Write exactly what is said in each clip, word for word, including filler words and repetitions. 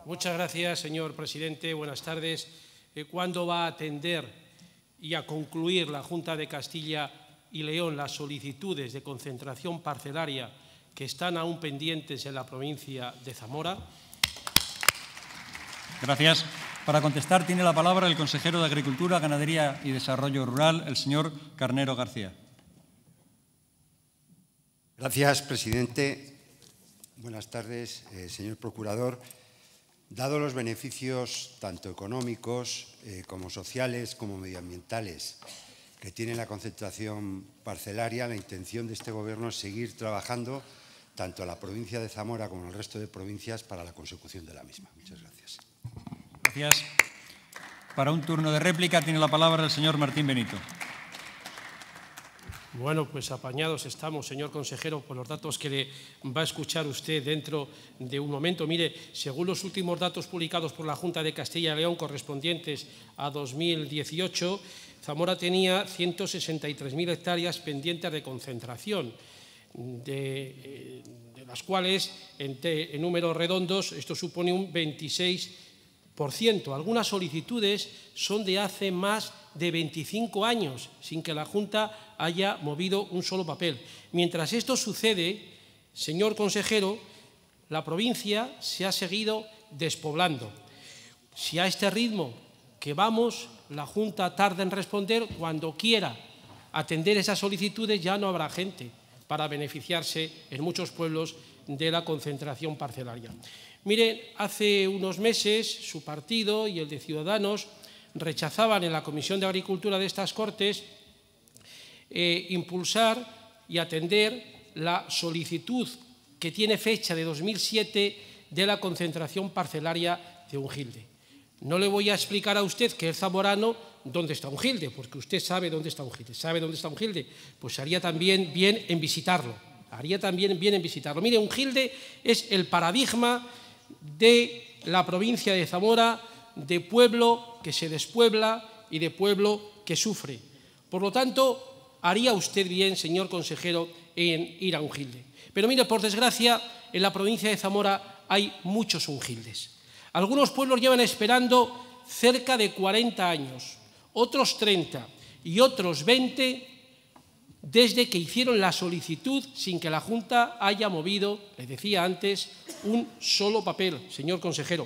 Muchas gracias, señor presidente. Buenas tardes. Eh, ¿Cuándo va a atender y a concluir la Junta de Castilla y León las solicitudes de concentración parcelaria que están aún pendientes en la provincia de Zamora? Gracias. Para contestar tiene la palabra el consejero de Agricultura, Ganadería y Desarrollo Rural, el señor Carnero García. Gracias, presidente. Buenas tardes, eh, señor procurador. Dado los beneficios tanto económicos eh, como sociales como medioambientales que tiene la concentración parcelaria, la intención de este Gobierno es seguir trabajando tanto en la provincia de Zamora como en el resto de provincias para la consecución de la misma. Muchas gracias. Gracias. Para un turno de réplica tiene la palabra el señor Martín Benito. Bueno, pues apañados estamos, señor consejero, por los datos que le va a escuchar usted dentro de un momento. Mire, según los últimos datos publicados por la Junta de Castilla y León correspondientes a dos mil dieciocho, Zamora tenía ciento sesenta y tres mil hectáreas pendientes de concentración, de, de las cuales, en, te, en números redondos, esto supone un veintiséis por ciento. Algunas solicitudes son de hace más de veinticinco años, sin que la Junta haya movido un solo papel. Mientras esto sucede, señor consejero, la provincia se ha seguido despoblando. Si a este ritmo que vamos, la Junta tarda en responder, cuando quiera atender esas solicitudes ya no habrá gente para beneficiarse en muchos pueblos de la concentración parcelaria. Mire, hace unos meses su partido y el de Ciudadanos rechazaban en la Comisión de Agricultura de estas Cortes eh, impulsar y atender la solicitud que tiene fecha de dos mil siete de la concentración parcelaria de Ungilde. No le voy a explicar a usted, que es zamorano, dónde está Ungilde, porque usted sabe dónde está Ungilde. ¿Sabe dónde está Ungilde? Pues haría también bien en visitarlo. Haría también bien en visitarlo. Mire, Ungilde es el paradigma de la provincia de Zamora, de pueblo que se despuebla y de pueblo que sufre. Por lo tanto, haría usted bien, señor consejero, en ir a Ungilde. Pero mire, por desgracia, en la provincia de Zamora hay muchos Ungildes. Algunos pueblos llevan esperando cerca de cuarenta años, otros treinta y otros veinte desde que hicieron la solicitud sin que la Junta haya movido, les decía antes, un solo papel, señor consejero.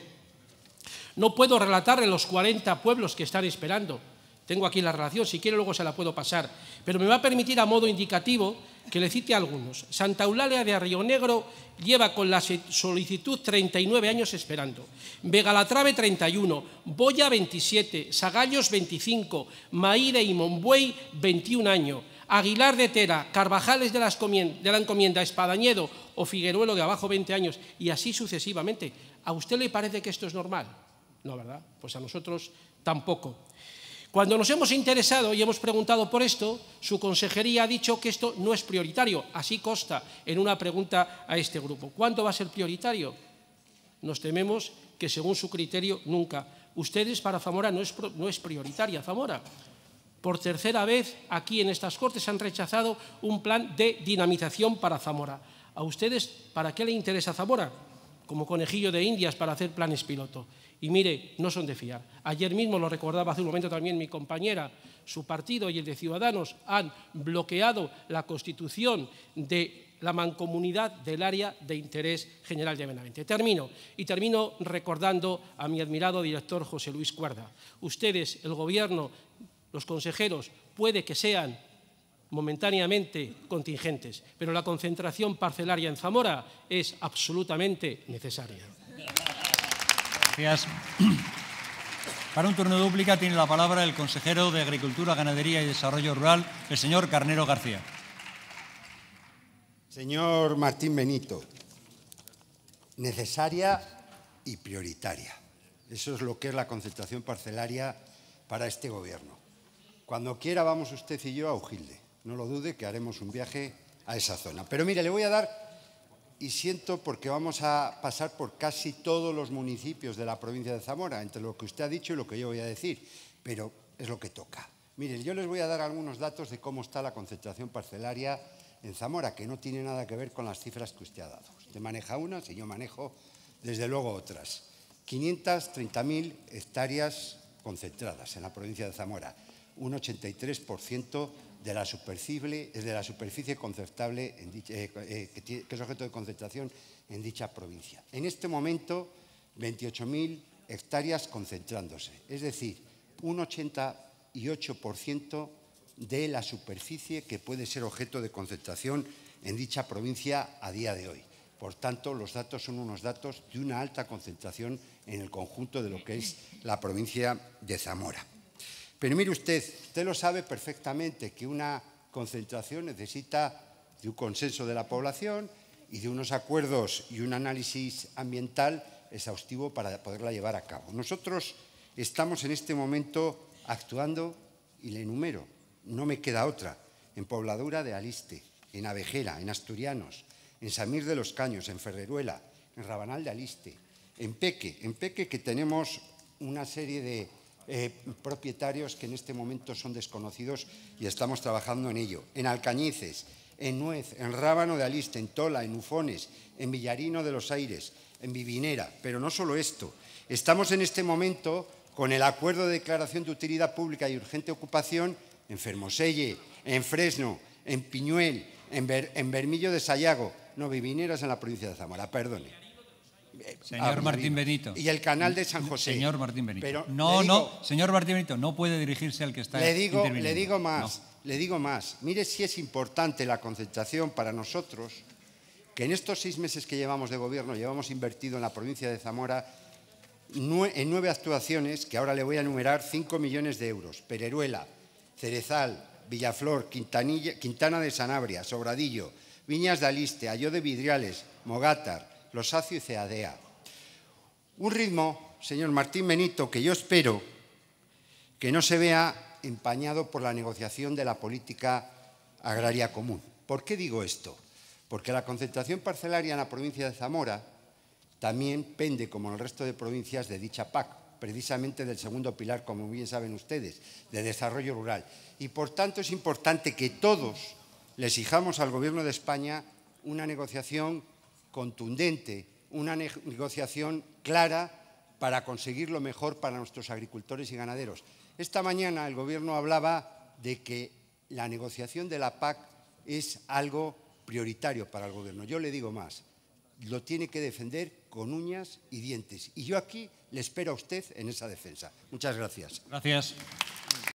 No puedo relatarle los cuarenta pueblos que están esperando. Tengo aquí la relación, si quiere luego se la puedo pasar. Pero me va a permitir a modo indicativo que le cite algunos. Santa Eulalia de Río Negro lleva con la solicitud treinta y nueve años esperando. Vegalatrave treinta y uno, Boya veintisiete, Sagallos veinticinco, Maíre y Monbuey veintiún años. Aguilar de Tera, Carvajales de la, de la Encomienda, Espadañedo o Figueruelo de abajo veinte años, y así sucesivamente. ¿A usted le parece que esto es normal? No, ¿verdad? Pues a nosotros tampoco. Cuando nos hemos interesado y hemos preguntado por esto, su consejería ha dicho que esto no es prioritario. Así consta en una pregunta a este grupo. ¿Cuándo va a ser prioritario? Nos tememos que, según su criterio, nunca. Ustedes, para Zamora, no es, no es prioritaria Zamora. Por tercera vez, aquí en estas Cortes han rechazado un plan de dinamización para Zamora. ¿A ustedes para qué le interesa Zamora? Como conejillo de indias para hacer planes piloto. Y mire, no son de fiar. Ayer mismo, lo recordaba hace un momento también mi compañera, su partido y el de Ciudadanos han bloqueado la constitución de la mancomunidad del área de interés general de Benavente. Termino, y termino recordando a mi admirado director José Luis Cuerda. Ustedes, el Gobierno, los consejeros, puede que sean momentáneamente contingentes, pero la concentración parcelaria en Zamora es absolutamente necesaria. Gracias. Para un turno de dúplica tiene la palabra el consejero de Agricultura, Ganadería y Desarrollo Rural, el señor Carnero García. Señor Martín Benito, necesaria y prioritaria. Eso es lo que es la concentración parcelaria para este Gobierno. Cuando quiera vamos usted y yo a Ungilde. No lo dude, que haremos un viaje a esa zona. Pero mire, le voy a dar, y siento porque vamos a pasar por casi todos los municipios de la provincia de Zamora, entre lo que usted ha dicho y lo que yo voy a decir, pero es lo que toca. Mire, yo les voy a dar algunos datos de cómo está la concentración parcelaria en Zamora, que no tiene nada que ver con las cifras que usted ha dado. Usted maneja unas y yo manejo, desde luego, otras. quinientas treinta mil hectáreas concentradas en la provincia de Zamora, un ochenta y tres por ciento de la superficie, de la superficie concertable en dicha, eh, eh, que, tiene, que es objeto de concentración en dicha provincia. En este momento, veintiocho mil hectáreas concentrándose, es decir, un ochenta y ocho por ciento de la superficie que puede ser objeto de concentración en dicha provincia a día de hoy. Por tanto, los datos son unos datos de una alta concentración en el conjunto de lo que es la provincia de Zamora. Pero mire usted, usted lo sabe perfectamente que una concentración necesita de un consenso de la población y de unos acuerdos y un análisis ambiental exhaustivo para poderla llevar a cabo. Nosotros estamos en este momento actuando, y le enumero, no me queda otra, en Pobladura de Aliste, en Abejera, en Asturianos, en Samir de los Caños, en Ferreruela, en Rabanal de Aliste, en Peque, en Peque que tenemos una serie de eh, propietarios que en este momento son desconocidos y estamos trabajando en ello, en Alcañices, en Nuez, en Rábano de Aliste, en Tola, en Ufones, en Villarino de los Aires, en Vivinera. Pero no solo esto, estamos en este momento con el acuerdo de declaración de utilidad pública y urgente ocupación en Fermoselle, en Fresno, en Piñuel, en, Ber, en Bermillo de Sayago, no, Vivineras en la provincia de Zamora, perdone. Señor ah, Martín Benito. Y el canal de San José. Señor Martín Benito. Pero no, digo, no, señor Martín Benito, no puede dirigirse al que está le digo, interviniendo. Le digo más, no. le digo más. Mire si es importante la concentración para nosotros, que en estos seis meses que llevamos de gobierno, llevamos invertido en la provincia de Zamora en nueve actuaciones, que ahora le voy a enumerar, cinco millones de euros. Pereruela, Cerezal, Villaflor, Quintanilla, Quintana de Sanabria, Sobradillo, Viñas de Aliste, Ayó de Vidriales, Mogátar, Losacio y Ceadea. Un ritmo, señor Martín Benito, que yo espero que no se vea empañado por la negociación de la política agraria común. ¿Por qué digo esto? Porque la concentración parcelaria en la provincia de Zamora también pende, como en el resto de provincias, de dicha P A C, precisamente del segundo pilar, como bien saben ustedes, de desarrollo rural. Y por tanto es importante que todos le exijamos al Gobierno de España una negociación contundente, una negociación clara para conseguir lo mejor para nuestros agricultores y ganaderos. Esta mañana el Gobierno hablaba de que la negociación de la P A C es algo prioritario para el Gobierno. Yo le digo más, lo tiene que defender con uñas y dientes. Y yo aquí le espero a usted en esa defensa. Muchas gracias. Gracias.